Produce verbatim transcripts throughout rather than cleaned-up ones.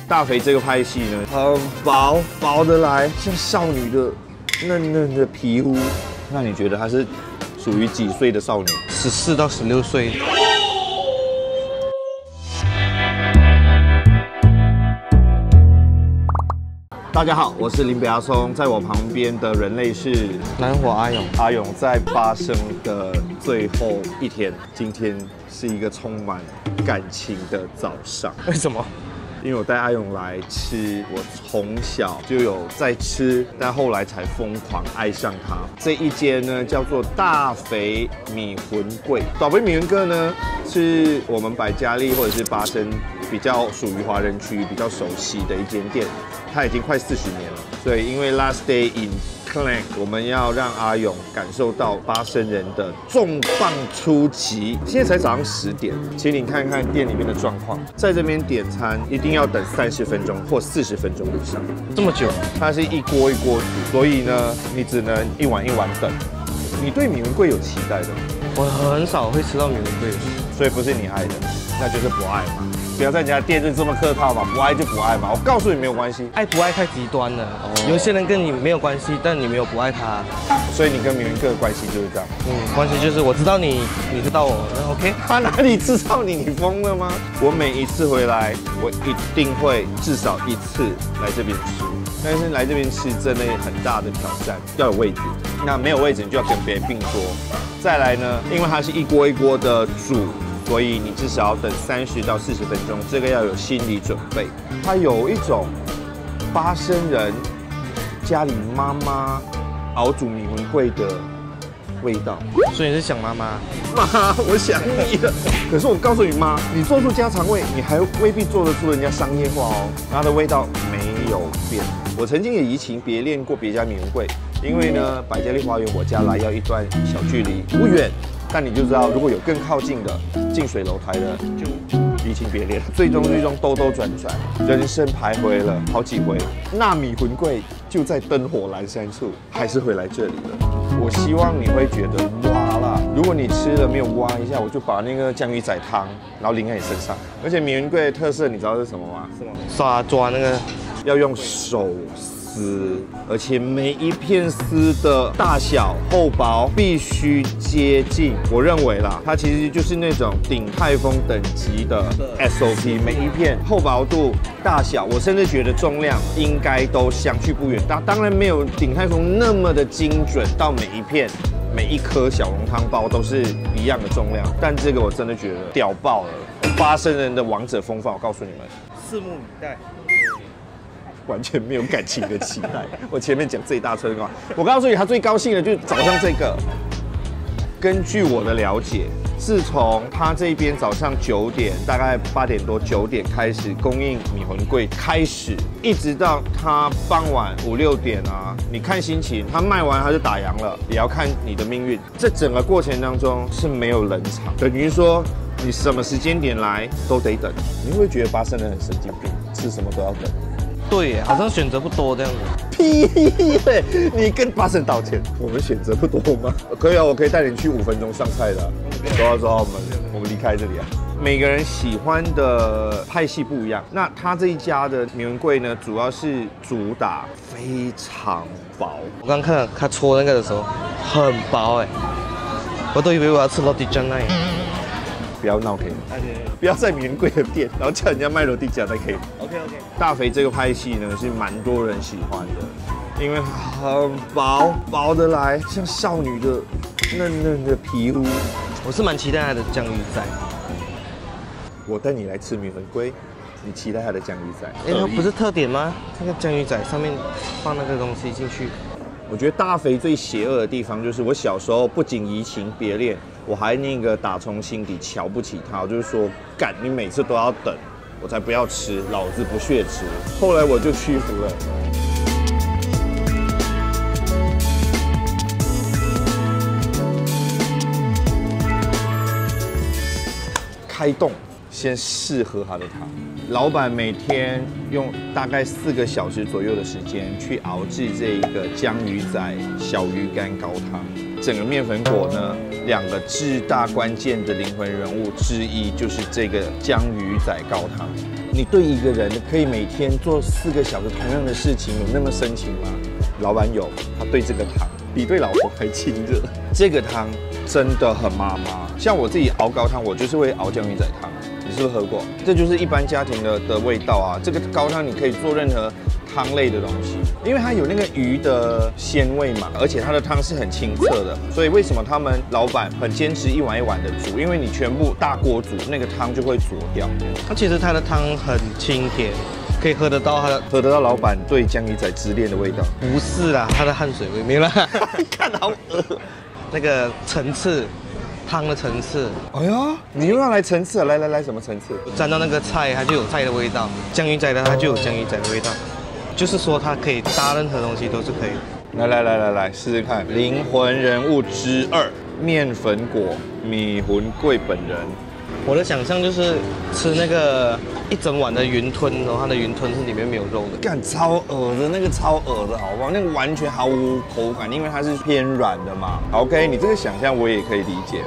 大肥这个派系呢，很薄，薄得来，像少女的嫩嫩的皮肤。那你觉得她是属于几岁的少女？ 十四到十六岁。 大家好，我是林北阿松，在我旁边的人类是南火阿勇。 阿勇在八生的最后一天，今天是一个充满感情的早上。 为什么？ 因为我带阿勇来吃，我从小就有在吃，但后来才疯狂爱上它。这一间呢叫做大肥米魂柜，大肥米魂柜呢是我们百家丽或者是八生比较属于华人区比较熟悉的一间店，它已经快四十年了。所以因为 Last Day in Klang， 我们要让阿勇感受到八生人的重磅出击。现在才早上十点，请你看看店里面的状况。在这边点餐一定要等三十分钟或四十分钟以上， 这么久？ 它是一锅一锅煮，所以呢，你只能一碗一碗等。你对米魂柜有期待的吗？ 我很少会吃到米魂柜， 所以不是你爱的，那就是不爱嘛。不要在人家店就这么客套嘛，不爱就不爱嘛。我告诉你没有关系， 爱不爱太极端了。哦、有些人跟你没有关系，但你没有不爱他， 所以你跟米魂柜的关系就是这样。 嗯，关系就是我知道你，你知道我，那 OK。 他哪里知道你？你疯了吗？我每一次回来，我一定会至少一次来这边吃。但是来这边吃真的很大的挑战，要有位置。那没有位置，你就要跟别人并桌。再来呢，因为它是一锅一锅的煮。所以你至少要等三十到四十分钟，这个要有心理准备。它有一种八生人家里妈妈熬煮米魂柜的味道。 所以你是想妈妈？ 妈，我想你了。可是我告诉你妈，你做出家常味，你还未必做得出人家商业化哦。它的味道没有变。我曾经也移情别恋过别家米魂柜，因为呢，百家丽花园我家来要一段小距离，不远。但你就知道，如果有更靠近的近水楼台的，就移情别恋。最终最终兜兜转转，人生徘徊了好几回，那米魂柜就在灯火阑珊处，还是回来这里了。我希望你会觉得哇啦，如果你吃了没有哇一下，我就把那个江鱼仔汤，然后淋在你身上。而且米魂柜的特色你知道是什么吗？ 什么？刷抓那个要用手撕，而且每一片丝的大小厚薄必须接近。我认为啦，它其实就是那种鼎泰丰等级的 S O P， 每一片厚薄度、大小，我甚至觉得重量应该都相去不远。当当然没有鼎泰丰那么的精准，到每一片、每一颗小笼汤包都是一样的重量，但这个我真的觉得屌爆了，八生人的王者风范，我告诉你们， 拭目以待。 完全没有感情的期待。我前面讲这一大串话，我告诉你，他最高兴的就是早上这个。根据我的了解，自从他这边早上九点，大概八点多九点开始供应米魂柜开始，一直到他傍晚五六点啊，你看心情，他卖完他就打烊了，也要看你的命运。这整个过程当中是没有冷场，等于说你什么时间点来都得等。你会不会觉得八生人很神经病，吃什么都要等？ 对耶，好像选择不多这样子。 屁嘞！你跟八生道歉。我们选择不多吗？可以啊，我可以带你去五分钟上菜的、啊。走啊走啊，我们我们离开这里啊。每个人喜欢的派系不一样。那他这一家的米魂柜呢，主要是主打非常薄。 我刚看到他搓那个的时候，很薄哎，我都以为我要吃罗迪酱那。 不要闹可以吗？不要在米魂柜的店，然后叫人家卖罗迪酱才可以。 OK OK。 大肥这个派系呢是蛮多人喜欢的，因为很薄，薄得来，像少女的嫩嫩的皮肤。 我是蛮期待它的酱鱼仔。 我带你来吃米魂柜，你期待它的酱鱼仔？ 哎，它不是特点吗？那个酱鱼仔上面放那个东西进去。 我觉得大肥最邪恶的地方就是，我小时候不仅移情别恋，我还那个打从心底瞧不起他，我就是说，干你每次都要等，我才不要吃，老子不屑吃。后来我就屈服了。开动，先试喝他的汤。老板每天用大概四个小时左右的时间去熬制这一个江鱼仔小鱼干高汤。 整个面粉果呢，两个至大关键的灵魂人物之一就是这个江鱼仔高汤。你对一个人可以每天做四个小时同样的事情，有那么深情吗？老板有，他对这个汤比对老婆还亲热。这个汤真的很妈妈，像我自己熬高汤，我就是会熬江鱼仔汤。你是不是喝过？这就是一般家庭的的味道啊。这个高汤你可以做任何汤类的东西，因为它有那个鱼的鲜味嘛，而且它的汤是很清澈的，所以为什么他们老板很坚持一碗一碗的煮？因为你全部大锅煮，那个汤就会浊掉。 它其实它的汤很清甜，可以喝得到它的， 喝得到老板对江鱼仔执念的味道。 不是啦，它的汗水味没有啦。 看好恶， 那个层次。汤的层次， 哎呦，你又要来层次啊！来来来，什么层次？ 沾到那个菜，它就有菜的味道；江鱼仔的它就有江鱼仔的味道。就是说，它可以搭任何东西都是可以的。 来来来来来，试试看。灵魂人物之二，面粉果米魂贵本人。 我的想象就是吃那个一整碗的云吞，然后它的云吞是里面没有肉的， 干超恶的，那个超恶的，好不好？那个完全毫无口感，因为它是偏软的嘛。OK， 你这个想象我也可以理解。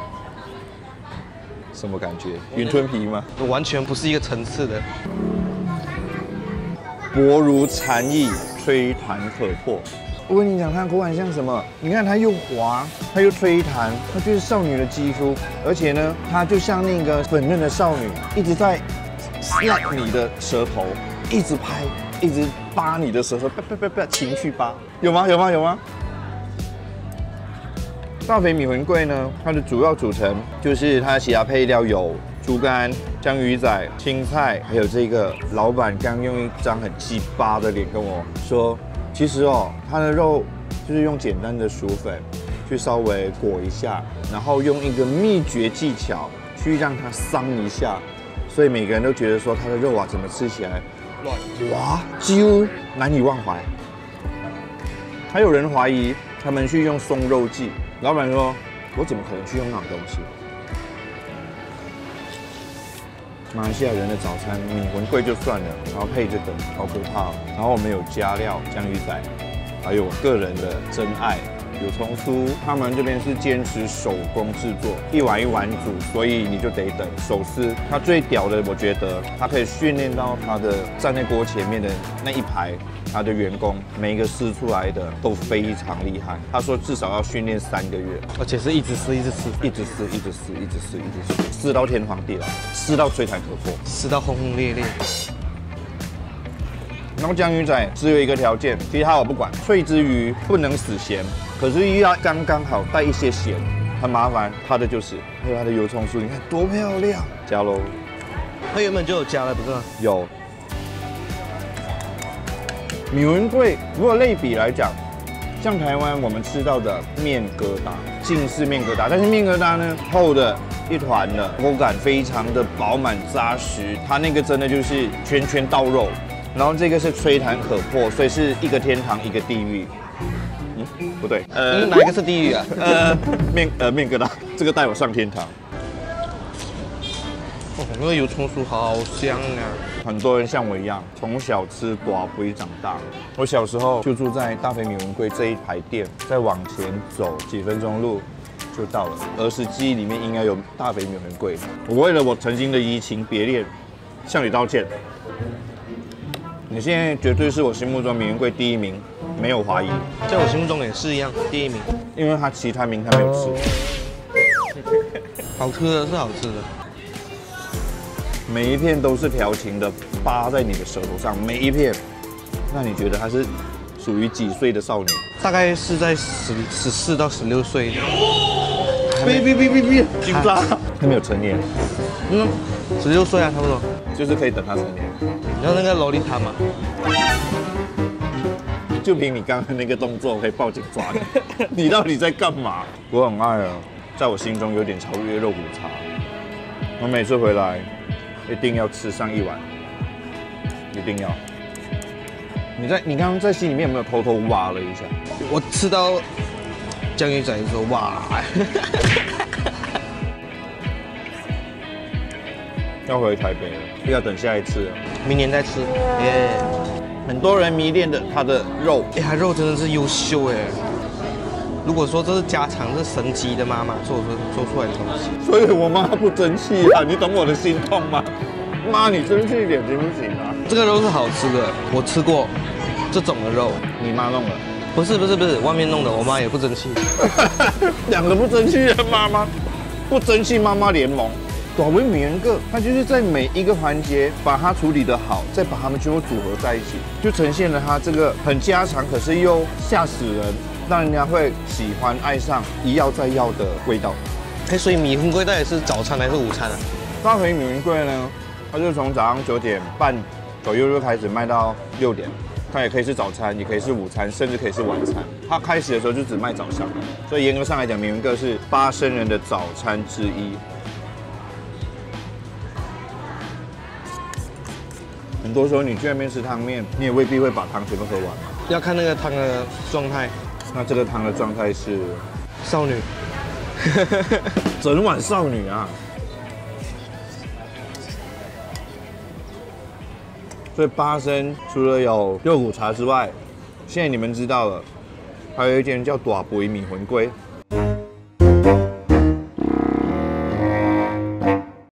什么感觉？云吞皮吗？ 完全不是一个层次的。 薄如蝉翼，吹弹可破。我跟你讲，它口感像什么？你看它又滑，它又吹弹，它就是少女的肌肤，而且呢，它就像那个粉嫩的少女，一直在 slap 你的舌头，一直拍，一直扒你的舌头，啪啪啪啪，情绪扒，有吗？有吗？有吗？大肥米魂桂呢，它的主要组成就是它的其他配料有猪肝、江鱼仔、青菜，还有这个老板刚用一张很鸡巴的脸跟我说。其实哦，它的肉就是用简单的薯粉去稍微裹一下，然后用一个秘诀技巧去让它桑一下，所以每个人都觉得说它的肉啊怎么吃起来哇，几乎难以忘怀。还有人怀疑他们去用松肉剂，老板说：“我怎么可能去用那种东西？”马来西亚人的早餐米魂桂就算了，然后配这个好可怕哦。然后我们有加料江鱼仔，还有我个人的真爱有葱酥。他们这边是坚持手工制作，一碗一碗煮，所以你就得等手撕。它最屌的，我觉得它可以训练到它的站在锅前面的那一排。他的员工每一个撕出来的都非常厉害，他说至少要训练三个月， 而且是一直撕，一直撕， 一直撕，一直撕，一直撕，一直撕，撕到天荒地老，撕到吹弹可破， 撕到轰轰烈烈。 然后江鱼仔只有一个条件，其他我不管，脆之余不能死咸，可是又要刚刚好带一些咸，很麻烦。它的就是，还有它的油葱酥，你看多漂亮，加喽。 它原本就有加了，不是吗？ 有。米魂桂，如果类比来讲，像台湾我们吃到的面疙瘩，尽是面疙瘩，但是面疙瘩呢，厚的一团的，口感非常的饱满扎实，它那个真的就是圈圈到肉，然后这个是吹弹可破，所以是一个天堂一个地狱。嗯，不对， 呃，哪一个是地狱啊？ 呃，面呃面疙瘩，这个带我上天堂。 哦，那个油葱酥好香啊！ 很多人像我一样，从小吃寡不会长大。我小时候就住在大肥米魂桂这一排店，再往前走几分钟路就到了。儿时记忆里面应该有大肥米魂桂。我为了我曾经的移情别恋，向你道歉。你现在绝对是我心目中米魂桂第一名，没有怀疑。 在我心目中也是一样，第一名。 因为他其他名他没有吃。 好吃的是好吃的。 每一片都是调情的，扒在你的舌头上，每一片。那你觉得她是属于几岁的少女？ 大概是在十十四到十六岁。 别别别别别，紧张！还没有成年。 嗯，十六岁啊，差不多。 就是可以等她成年。 然后那个洛丽塔嘛， 就凭你刚刚那个动作，可以报警抓你。你到底在干嘛？我很爱啊，在我心中有点超越肉骨茶。我每次回来。一定要吃上一碗，一定要。你在你刚刚在心里面有没有偷偷挖了一下？ 我吃到江鱼仔的时候，哇！ 要回台北了，要等下一次了。 明年再吃。耶、 yeah ！很多人迷恋的它的肉， 哎、欸，它肉真的是优秀哎。 如果说这是家常，是神级的妈妈做出做出来的东西。 所以我妈不争气啊，你懂我的心痛吗？妈，你争气一点行不行啊？ 这个肉是好吃的，我吃过这种的肉。 你妈弄的？ 不是不是不是，外面弄的，我妈也不争气。 两个不争气的妈妈，不争气妈妈联盟。短尾米原个，它就是在每一个环节把它处理得好，再把它们全部组合在一起，就呈现了它这个很家常，可是又吓死人，让人家会喜欢爱上，一要再要的味道。 哎，所以米粉粿到底是早餐还是午餐啊？ 大腿米粉粿呢，它就从早上九点半左右就开始卖到六点。它也可以是早餐，也可以是午餐，甚至可以是晚餐。它开始的时候就只卖早上，所以严格上来讲，米粉粿是八生人的早餐之一。很多时候你去那边吃汤面，你也未必会把汤全部喝完嘛。 要看那个汤的状态。 那这个汤的状态是少女， 整碗少女啊！所以八生除了有肉骨茶之外，现在你们知道了，还有一间叫大肥米粉粿。